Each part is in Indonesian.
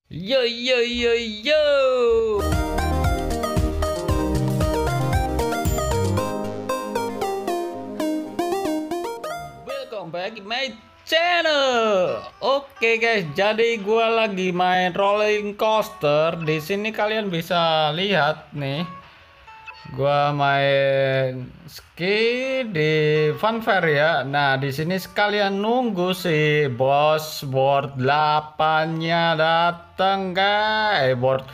Yo yo yo yo. Welcome back my channel. Oke guys, jadi gua lagi main rolling coaster. Di sini kalian bisa lihat nih. Gua main ski di funfair ya. Nah, di sini sekalian nunggu si bos board 8-nya datang, guys. Board.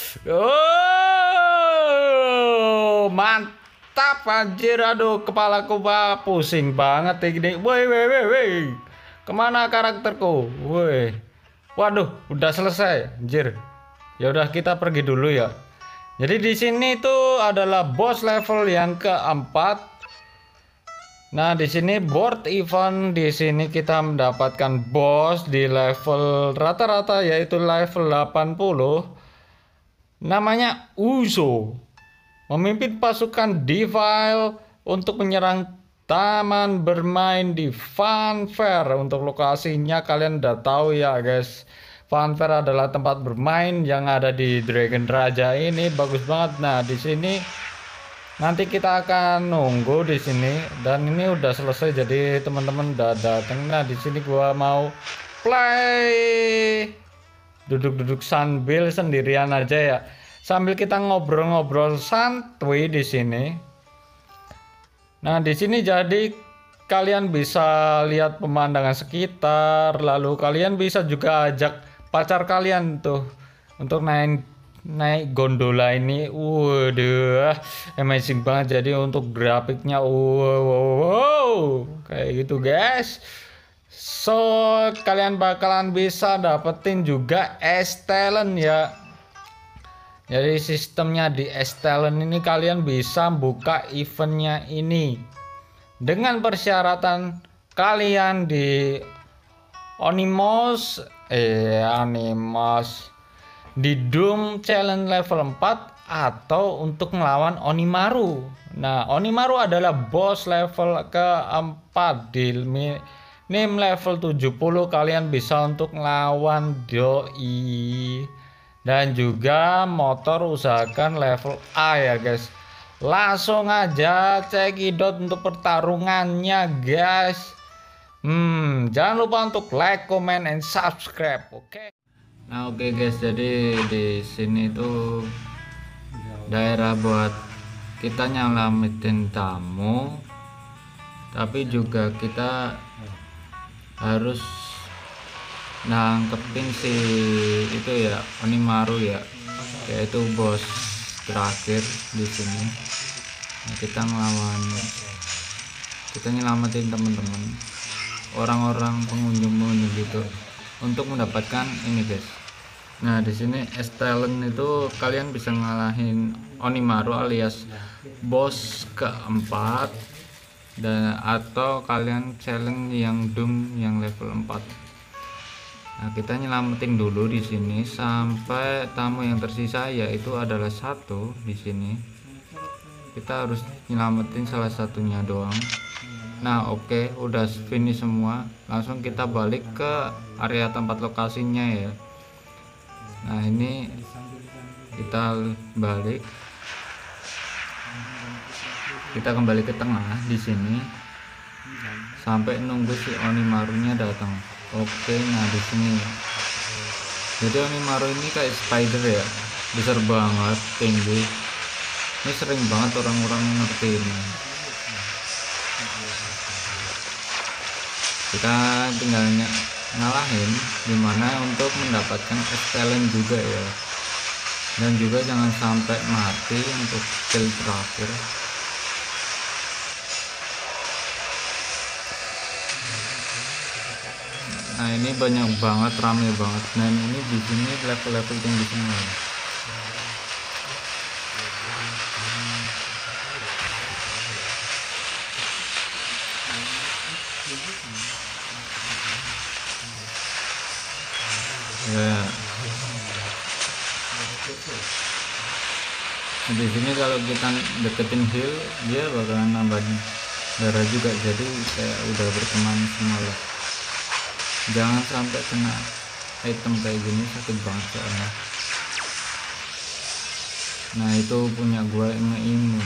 Oh, mantap anjir. Aduh, kepalaku pusing banget ini. Woi, woi, woi, woi. Kemana karakterku? Woi. Waduh, udah selesai, anjir. Ya udah kita pergi dulu ya. Jadi di sini tuh adalah boss level yang keempat. Nah, di sini board event, di sini kita mendapatkan boss di level rata-rata yaitu level 80. Namanya Uzo. Memimpin pasukan Devil untuk menyerang taman bermain di funfair. Untuk lokasinya kalian udah tahu ya, guys. Funfair adalah tempat bermain yang ada di Dragon Raja ini, bagus banget. Nah, di sini nanti kita akan nunggu di sini dan ini udah selesai jadi teman-teman udah datang. Nah, di sini gua mau play duduk-duduk sambil sendirian aja ya. Sambil kita ngobrol-ngobrol santuy di sini. Nah, di sini jadi kalian bisa lihat pemandangan sekitar, lalu kalian bisa juga ajak pacar kalian tuh untuk naik gondola ini. Waduh, amazing banget. Jadi untuk grafiknya wow, kayak gitu guys. So kalian bakalan bisa dapetin juga es talent ya. Jadi sistemnya di es talent ini kalian bisa buka eventnya ini dengan persyaratan kalian di Animos di Doom Challenge level 4 atau untuk melawan Onimaru. Nah, Onimaru adalah boss level keempat di nim level 70. Kalian bisa untuk melawan doi dan juga motor usahakan level A ya guys. Langsung aja cekidot untuk pertarungannya guys. Jangan lupa untuk like, comment, and subscribe, oke? Nah, oke guys, jadi di sini tuh daerah buat kita nyelamatin tamu, tapi juga kita harus nangkepin si itu ya Onimaru ya, yaitu bos terakhir di sini. Nah, kita nyelamatin teman-teman, orang-orang pengunjung gitu untuk mendapatkan ini guys. Nah, di sini es talent itu kalian bisa ngalahin Onimaru alias bos keempat, dan atau kalian challenge yang Doom yang level 4. Nah, kita nyelamatin dulu di sini sampai tamu yang tersisa yaitu adalah satu di sini. Kita harus nyelamatin salah satunya doang. Nah, oke, udah finish semua. Langsung kita balik ke area tempat lokasinya ya. Nah, ini kita balik. Kita kembali ke tengah di sini sampai nunggu si Onimarunya datang. Oke, nah di sini. Jadi Onimaru ini kayak spider ya, besar banget, tinggi. Ini sering banget orang-orang ngerti ini. Kita tinggal ngalahin dimana untuk mendapatkan es talent juga ya, dan juga jangan sampai mati untuk kill terakhir. Nah, ini banyak banget, rame banget. Dan ini di sini level-level tinggi semua. Ya. Nah, di sini kalau kita deketin heal, dia bakalan nambahin darah juga. Jadi kayak udah berteman semua lah. Jangan sampai kena item kayak gini sakit banget soalnya. Nah itu punya gua ngeimun.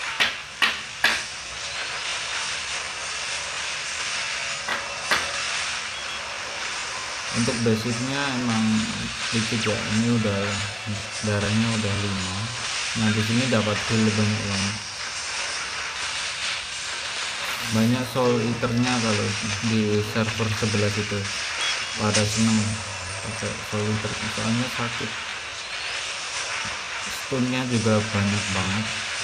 Untuk basicnya emang dikit ya, ini udah darahnya udah 5. Nah di sini dapat kill banyak banget, banyak soul eaternya. Kalau di server sebelah itu pada seneng pakai soul eater soalnya sakit, stunnya juga banyak banget.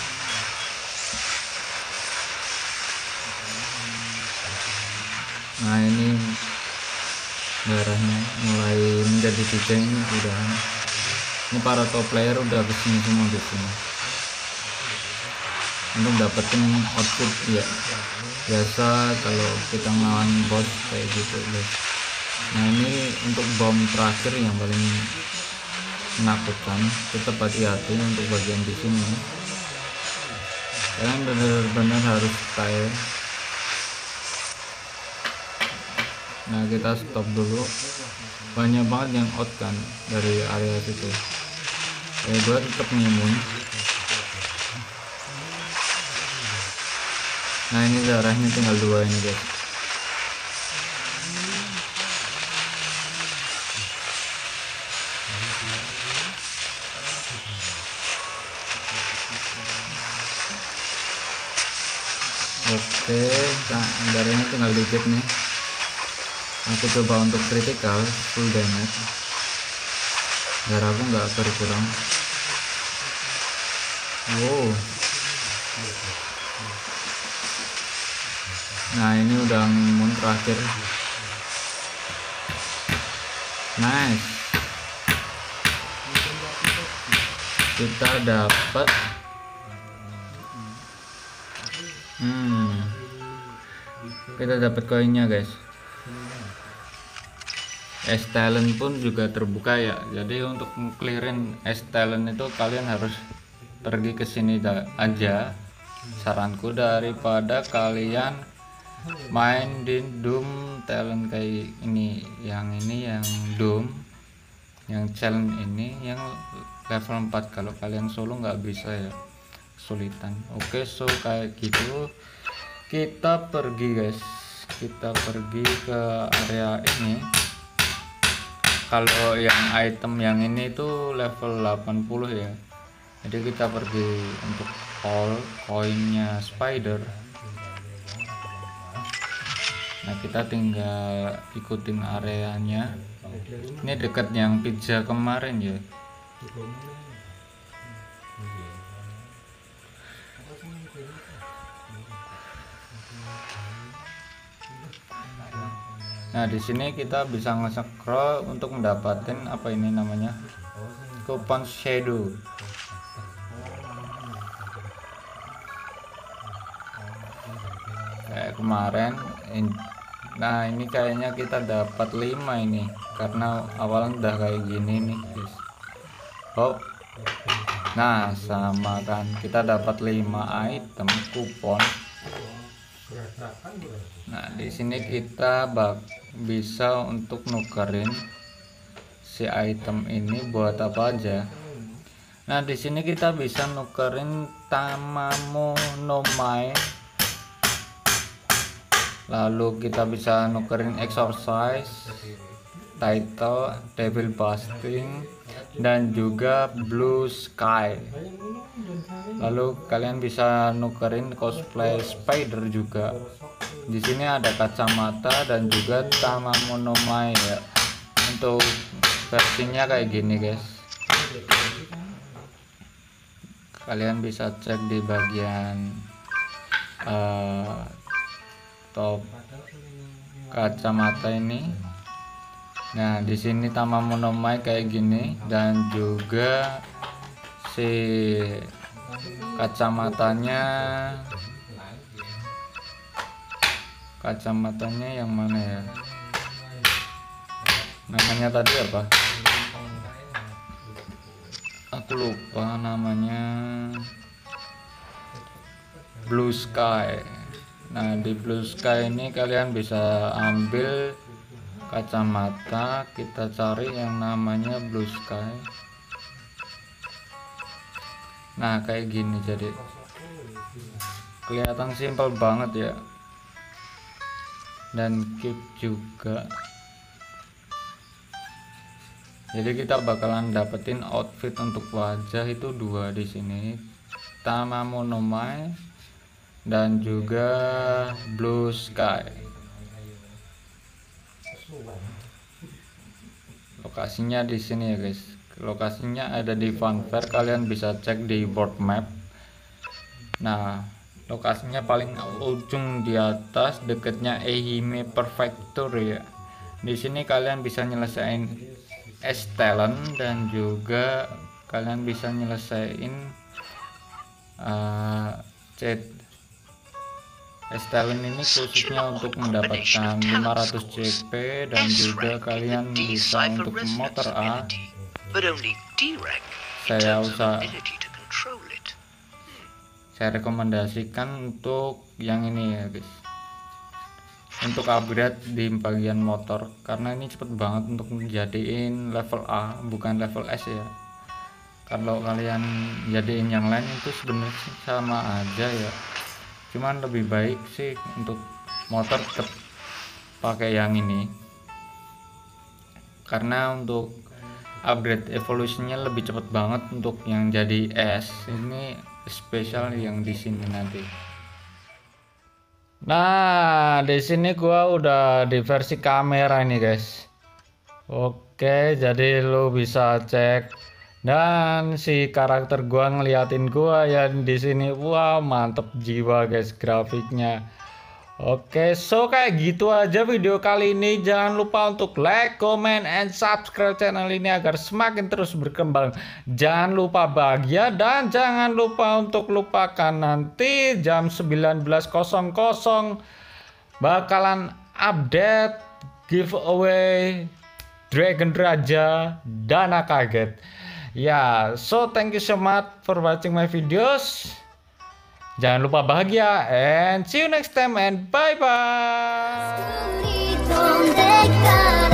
Nah ini darahnya mulai menjadi 3 ini udah. Ini para top player udah kesini semua di sini untuk dapetin output ya. Biasa kalau kita ngelawan bot kayak gitu guys. Nah ini untuk bom terakhir yang paling menakutkan, tetap hati-hati untuk bagian di sini. Kalian benar-benar harus style. Nah kita stop dulu, banyak banget yang out kan dari area situ. Gue tetap ngimun. Nah ini darahnya tinggal 2 ini guys. Oke, nah darahnya tinggal dikit nih. Aku coba untuk critical full damage, darah aku nggak berkurang. Wow. Nah ini udah ngimun terakhir. Nice, kita dapat koinnya guys. Es talent pun juga terbuka ya. Jadi untuk clearin es talent itu kalian harus pergi ke sini aja. Saranku, daripada kalian main di Doom talent kayak ini yang Doom, yang challenge ini yang level 4. Kalau kalian solo nggak bisa ya, kesulitan. Oke, so kayak gitu kita pergi guys, kita pergi ke area ini. Kalau yang item yang ini tuh level 80 ya, jadi kita pergi untuk all koinnya spider. Nah kita tinggal ikutin areanya, ini dekat yang pizza kemarin ya. Nah di sini kita bisa nge-scroll untuk mendapatkan apa ini namanya, coupon shadow. Kayak kemarin. Nah ini kayaknya kita dapat 5 ini, karena awalnya udah kayak gini nih guys. Oh, nah sama kan, kita dapat 5 item kupon. Nah di sini kita bisa untuk nukerin si item ini buat apa aja. Nah di sini kita bisa nukerin Tamamo no Mai, lalu kita bisa nukerin exorcise, title, devil busting, dan juga blue sky. Lalu kalian bisa nukerin cosplay spider juga. Di sini ada kacamata dan juga Tamamo no Mai ya. Untuk versinya kayak gini guys. Kalian bisa cek di bagian top kacamata ini. Nah di sini Tamamo no Mai kayak gini, dan juga si kacamatanya yang mana ya, namanya tadi apa, aku lupa namanya, blue sky. Nah di blue sky ini kalian bisa ambil kacamata, kita cari yang namanya Blue Sky. Nah kayak gini, jadi kelihatan simpel banget ya, dan keep juga. Jadi kita bakalan dapetin outfit untuk wajah itu 2 di sini, Tama Monomai dan juga Blue Sky. Lokasinya di sini ya guys. Lokasinya ada di Funfair, kalian bisa cek di board map. Nah, lokasinya paling ujung di atas dekatnya Ehime Prefecture ya. Di sini kalian bisa nyelesain talent dan juga kalian bisa nyelesain chat talent ini khususnya untuk mendapatkan 500 CP, dan juga kalian bisa untuk motor A. Saya rekomendasikan untuk yang ini ya guys, untuk upgrade di bagian motor, karena ini cepet banget untuk menjadiin level A, bukan level S ya. Kalau kalian jadiin yang lain itu sebenarnya sama aja ya, cuman lebih baik sih untuk motor tetap pakai yang ini, karena untuk upgrade evolutionnya lebih cepet banget. Untuk yang jadi S ini spesial yang di sini nanti. Nah, di sini gua udah di versi kamera ini, guys. Oke, jadi lu bisa cek, dan si karakter gua ngeliatin gua ya di sini. Wah, mantep jiwa, guys, grafiknya. Oke, so kayak gitu aja video kali ini. Jangan lupa untuk like, comment, and subscribe channel ini agar semakin terus berkembang. Jangan lupa bahagia, dan jangan lupa untuk lupakan nanti jam 19.00 bakalan update giveaway Dragon Raja Dana Kaget. Ya, so thank you so much for watching my videos. Jangan lupa bahagia, and see you next time, and bye bye.